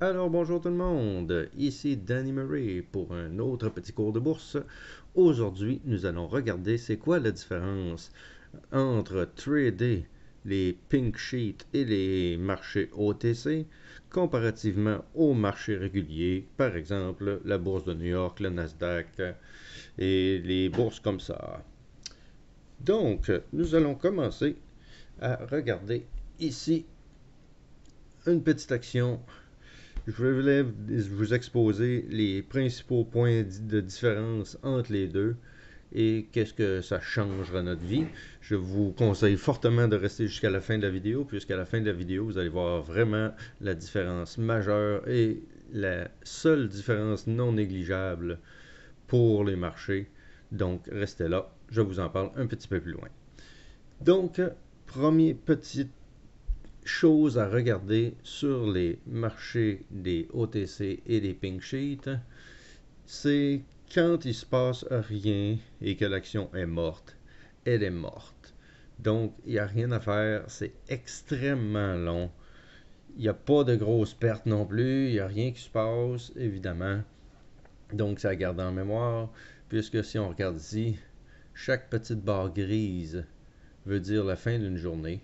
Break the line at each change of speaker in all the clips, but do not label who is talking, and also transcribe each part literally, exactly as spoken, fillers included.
Alors bonjour tout le monde, ici Danny Murray pour un autre petit cours de bourse. Aujourd'hui, nous allons regarder c'est quoi la différence entre trader les pink sheets et les marchés O T C comparativement aux marchés réguliers, par exemple la bourse de New York, le Nasdaq et les bourses comme ça. Donc, nous allons commencer à regarder ici une petite action. Je voulais vous exposer les principaux points de différence entre les deux et qu'est-ce que ça changera notre vie. Je vous conseille fortement de rester jusqu'à la fin de la vidéo, puisqu'à la fin de la vidéo, vous allez voir vraiment la différence majeure et la seule différence non négligeable pour les marchés. Donc, restez là, je vous en parle un petit peu plus loin. Donc, premier petit chose à regarder sur les marchés des O T C et des pink sheets, c'est quand il se passe rien et que l'action est morte, elle est morte. Donc, il n'y a rien à faire, c'est extrêmement long. Il n'y a pas de grosses pertes non plus, il n'y a rien qui se passe, évidemment. Donc, ça à garder en mémoire, puisque si on regarde ici, chaque petite barre grise veut dire la fin d'une journée.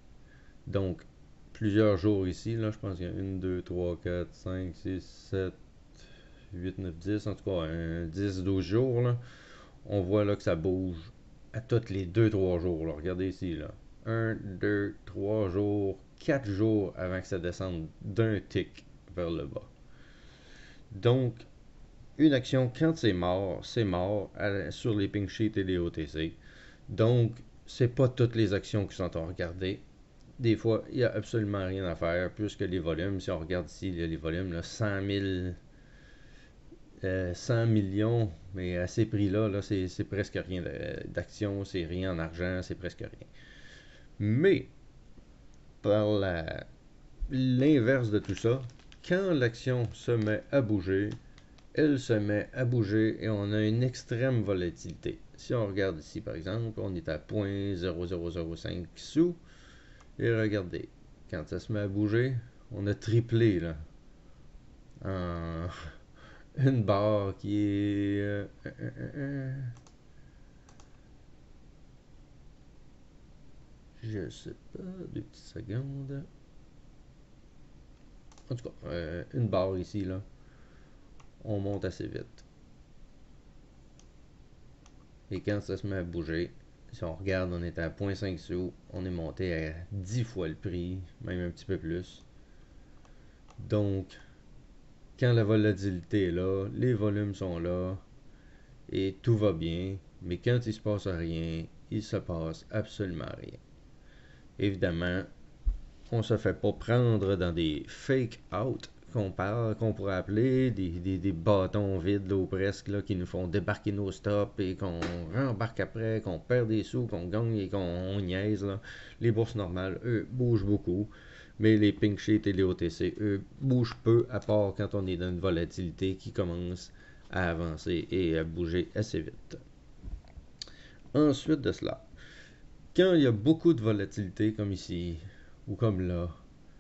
Donc, plusieurs jours ici, là, je pense qu'il y a un, deux, trois, quatre, cinq, six, sept, huit, neuf, dix, en tout cas, un dix, douze jours, là. On voit là que ça bouge à tous les deux, trois jours, là. Regardez ici, là. un, deux, trois jours, quatre jours avant que ça descende d'un tick vers le bas. Donc, une action, quand c'est mort, c'est mort à, sur les pink sheets et les O T C. Donc, c'est pas toutes les actions qui sont à regarder. Des fois, il n'y a absolument rien à faire, puisque les volumes, si on regarde ici, les volumes, là, cent mille, euh, cent millions, mais à ces prix-là, là, c'est, c'est presque rien d'actions, c'est rien en argent, c'est presque rien. Mais, par la, l'inverse de tout ça, quand l'action se met à bouger, elle se met à bouger et on a une extrême volatilité. Si on regarde ici, par exemple, on est à zéro virgule zéro zéro zéro cinq sous. Et regardez, quand ça se met à bouger, on a triplé là. En une barre qui est... Euh, euh, euh, je sais pas, deux petites secondes. En tout cas, euh, une barre ici là. On monte assez vite. Et quand ça se met à bouger, si on regarde, on est à zéro virgule cinq sous. On est monté à dix fois le prix, même un petit peu plus. Donc, quand la volatilité est là, les volumes sont là, et tout va bien, mais quand il se passe rien, il se passe absolument rien. Évidemment, on se fait pas prendre dans des fake out qu'on parle, qu'on pourrait appeler des, des, des bâtons vides là, ou presque là, qui nous font débarquer nos stops et qu'on rembarque après, qu'on perd des sous, qu'on gagne et qu'on niaise. Là. Les bourses normales, eux, bougent beaucoup. Mais les pink sheets et les O T C, eux, bougent peu, à part quand on est dans une volatilité qui commence à avancer et à bouger assez vite. Ensuite de cela, quand il y a beaucoup de volatilité, comme ici, ou comme là,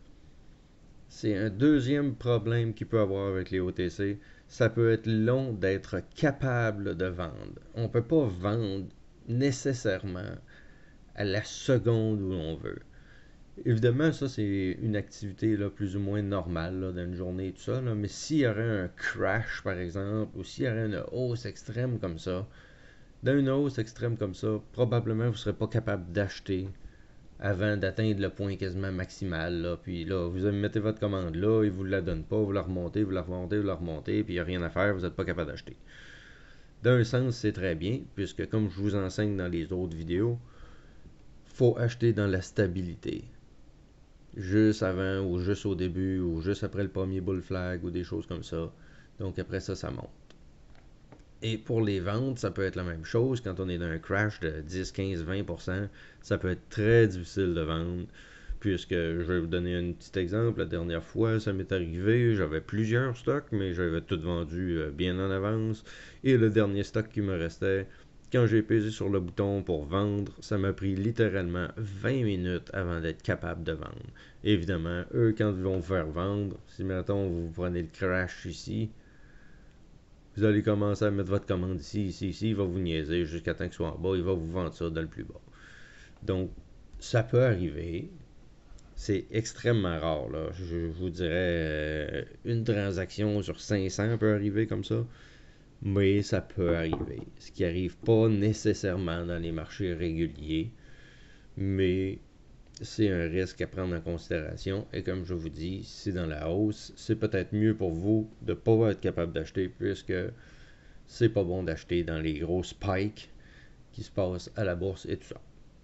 c'est un deuxième problème qu'il peut avoir avec les O T C. Ça peut être long d'être capable de vendre. On ne peut pas vendre nécessairement à la seconde où l'on veut. Évidemment, ça, c'est une activité là, plus ou moins normale là, dans une journée et tout ça. Là, mais s'il y aurait un crash, par exemple, ou s'il y aurait une hausse extrême comme ça, dans une hausse extrême comme ça, probablement vous ne serez pas capable d'acheter avant d'atteindre le point quasiment maximal. Là. Puis là, vous mettez votre commande là, ils ne vous la donnent pas, vous la remontez, vous la remontez, vous la remontez, puis il n'y a rien à faire, vous n'êtes pas capable d'acheter. D'un sens, c'est très bien, puisque comme je vous enseigne dans les autres vidéos, il faut acheter dans la stabilité. Juste avant, ou juste au début, ou juste après le premier bull flag, ou des choses comme ça. Donc après ça, ça monte. Et pour les ventes, ça peut être la même chose. Quand on est dans un crash de dix, quinze, vingt pour cent, ça peut être très difficile de vendre. Puisque je vais vous donner un petit exemple. La dernière fois, ça m'est arrivé, j'avais plusieurs stocks, mais j'avais tout vendu bien en avance. Et le dernier stock qui me restait, Quand j'ai pesé sur le bouton pour vendre, ça m'a pris littéralement vingt minutes avant d'être capable de vendre. Évidemment, eux, quand ils vont vous faire vendre, si mettons vous prenez le crash ici, vous allez commencer à mettre votre commande ici, ici, ici, il va vous niaiser jusqu'à temps qu'il soit en bas, il va vous vendre ça dans le plus bas. Donc, ça peut arriver. C'est extrêmement rare, là. Je, je vous dirais, euh, une transaction sur cinq cents peut arriver comme ça. Mais ça peut arriver. Ce qui n'arrive pas nécessairement dans les marchés réguliers. Mais c'est un risque à prendre en considération. Et comme je vous dis, si c'est dans la hausse, c'est peut-être mieux pour vous de ne pas être capable d'acheter puisque c'est pas bon d'acheter dans les gros spikes qui se passent à la bourse et tout ça.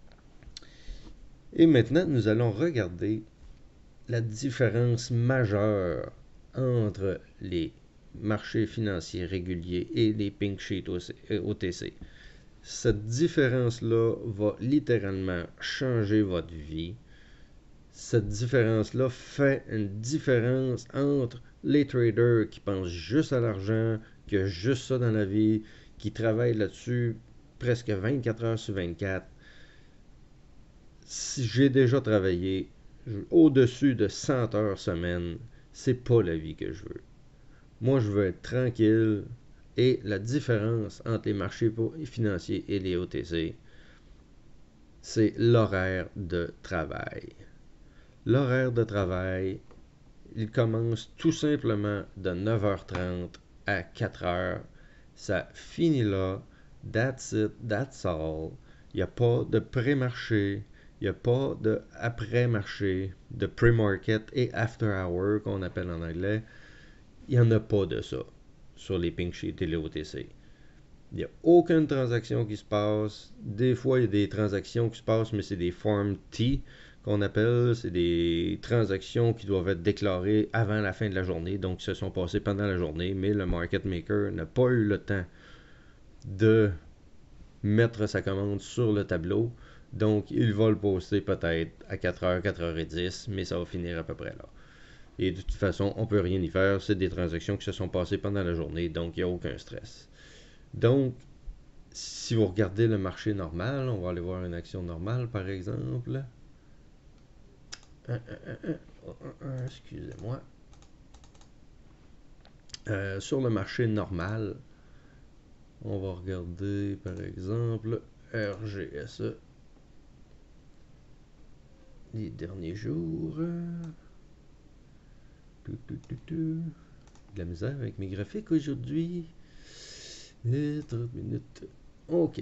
Et maintenant, nous allons regarder la différence majeure entre les marchés financiers réguliers et les pink sheets O T C. Cette différence-là va littéralement changer votre vie. Cette différence-là fait une différence entre les traders qui pensent juste à l'argent, qui ont juste ça dans la vie, qui travaillent là-dessus presque vingt-quatre heures sur vingt-quatre. Si j'ai déjà travaillé au-dessus de cent heures semaine, c'est pas la vie que je veux. Moi, je veux être tranquille et la différence entre les marchés financiers et les O T C, c'est l'horaire de travail. L'horaire de travail, il commence tout simplement de neuf heures trente à quatre heures. Ça finit là. That's it, that's all. Il n'y a pas de pré-marché, il n'y a pas de après-marché, de pre-market et after-hour qu'on appelle en anglais. Il n'y en a pas de ça sur les pink sheets et les O T C. Il n'y a aucune transaction qui se passe. Des fois, il y a des transactions qui se passent, mais c'est des Form T qu'on appelle. C'est des transactions qui doivent être déclarées avant la fin de la journée, donc qui se sont passées pendant la journée, mais le market maker n'a pas eu le temps de mettre sa commande sur le tableau. Donc, il va le poster peut-être à quatre heures, quatre heures dix, mais ça va finir à peu près là. Et de toute façon, on ne peut rien y faire. C'est des transactions qui se sont passées pendant la journée, donc il n'y a aucun stress. Donc, si vous regardez le marché normal, on va aller voir une action normale, par exemple. Euh, euh, euh, euh, excusez-moi. Euh, sur le marché normal, on va regarder, par exemple, R G S E. Les derniers jours. Tout, tout, tout, tout. De la misère avec mes graphiques aujourd'hui. Et trente minutes. OK.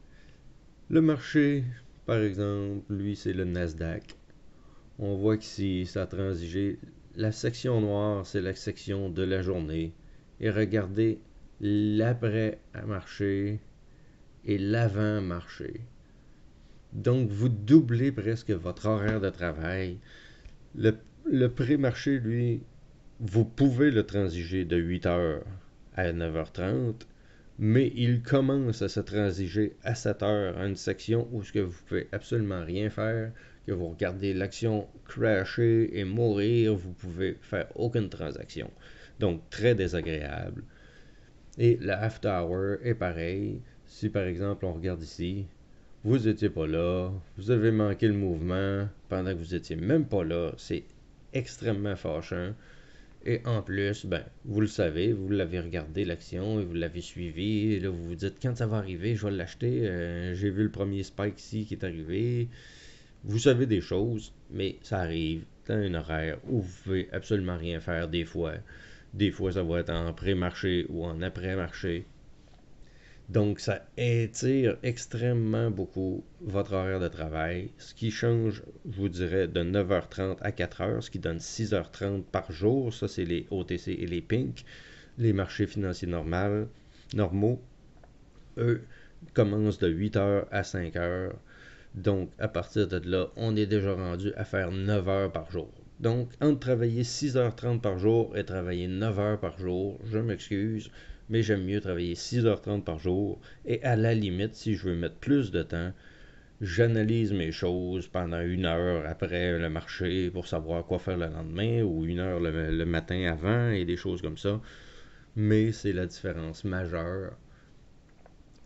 Le marché, par exemple, lui, c'est le Nasdaq. On voit qu'ici, ça a transigé. La section noire, c'est la section de la journée. Et regardez l'après-marché et l'avant-marché. Donc, vous doublez presque votre horaire de travail. Le, le pré-marché, lui, vous pouvez le transiger de huit heures à neuf heures trente, mais il commence à se transiger à sept heures à une section où ce que vous pouvez absolument rien faire, que vous regardez l'action crasher et mourir, vous pouvez faire aucune transaction. Donc, très désagréable. Et la after hour est pareil. Si par exemple on regarde ici, vous n'étiez pas là, vous avez manqué le mouvement pendant que vous n'étiez même pas là, c'est extrêmement fâchant. Et en plus, ben, vous le savez, vous l'avez regardé l'action et vous l'avez suivi. Et là, vous vous dites, quand ça va arriver, je vais l'acheter. Euh, j'ai vu le premier spike ici qui est arrivé. Vous savez des choses, mais ça arrive dans un horaire où vous pouvez absolument rien faire des fois. Des fois, ça va être en pré-marché ou en après-marché. Donc, ça étire extrêmement beaucoup votre horaire de travail, ce qui change, je vous dirais, de neuf heures trente à quatre heures, ce qui donne six heures trente par jour. Ça, c'est les O T C et les pink. Les marchés financiers normaux, normaux, eux, commencent de huit heures à cinq heures. Donc, à partir de là, on est déjà rendu à faire neuf heures par jour. Donc, entre travailler six heures trente par jour et travailler neuf heures par jour, je m'excuse, mais j'aime mieux travailler six heures trente par jour. Et à la limite, si je veux mettre plus de temps, j'analyse mes choses pendant une heure après le marché pour savoir quoi faire le lendemain ou une heure le, le matin avant et des choses comme ça. Mais c'est la différence majeure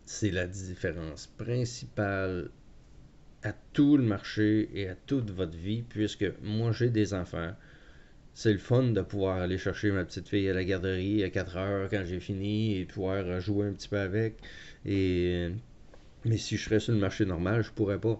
C'est la différence principale à tout le marché et à toute votre vie, puisque moi j'ai des enfants. C'est le fun de pouvoir aller chercher ma petite fille à la garderie à quatre heures quand j'ai fini et pouvoir jouer un petit peu avec. Et mais si je serais sur le marché normal, je pourrais pas.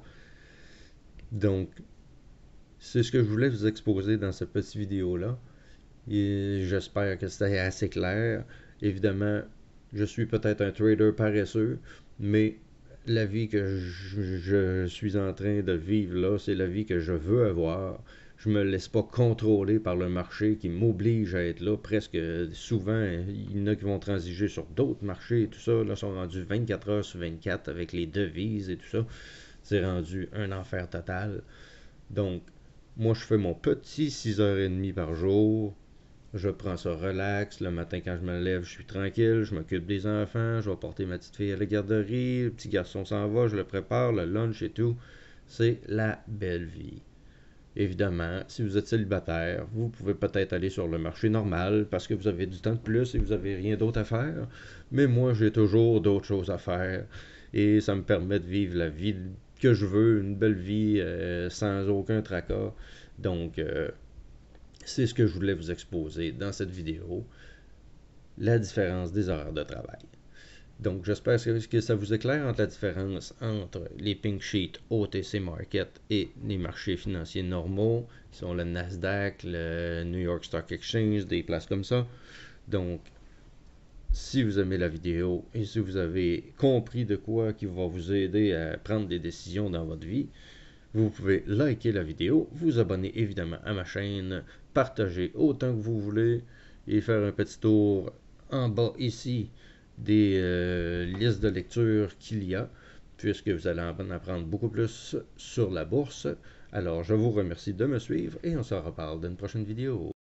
Donc, c'est ce que je voulais vous exposer dans cette petite vidéo-là. Et j'espère que c'était assez clair. Évidemment, je suis peut-être un trader paresseux, mais la vie que je, je suis en train de vivre là, c'est la vie que je veux avoir. Je me laisse pas contrôler par le marché qui m'oblige à être là. Presque souvent, il y en a qui vont transiger sur d'autres marchés et tout ça. Là, sont rendus vingt-quatre heures sur vingt-quatre avec les devises et tout ça. C'est rendu un enfer total. Donc, moi, je fais mon petit six heures trente par jour. Je prends ça relax. Le matin, quand je me lève, je suis tranquille. Je m'occupe des enfants. Je vais porter ma petite fille à la garderie. Le petit garçon s'en va. Je le prépare, le lunch et tout. C'est la belle vie. Évidemment, si vous êtes célibataire, vous pouvez peut-être aller sur le marché normal parce que vous avez du temps de plus et vous n'avez rien d'autre à faire. Mais moi, j'ai toujours d'autres choses à faire et ça me permet de vivre la vie que je veux, une belle vie euh, sans aucun tracas. Donc, euh, c'est ce que je voulais vous exposer dans cette vidéo, la différence des horaires de travail. Donc, j'espère que ça vous éclaire entre la différence entre les pink sheets O T C Market et les marchés financiers normaux, qui sont le Nasdaq, le New York Stock Exchange, des places comme ça. Donc, si vous aimez la vidéo et si vous avez compris de quoi qui va vous aider à prendre des décisions dans votre vie, vous pouvez liker la vidéo, vous abonner évidemment à ma chaîne, partager autant que vous voulez et faire un petit tour en bas ici des euh, listes de lecture qu'il y a, puisque vous allez en apprendre beaucoup plus sur la bourse. Alors, je vous remercie de me suivre et on se reparle dans une prochaine vidéo.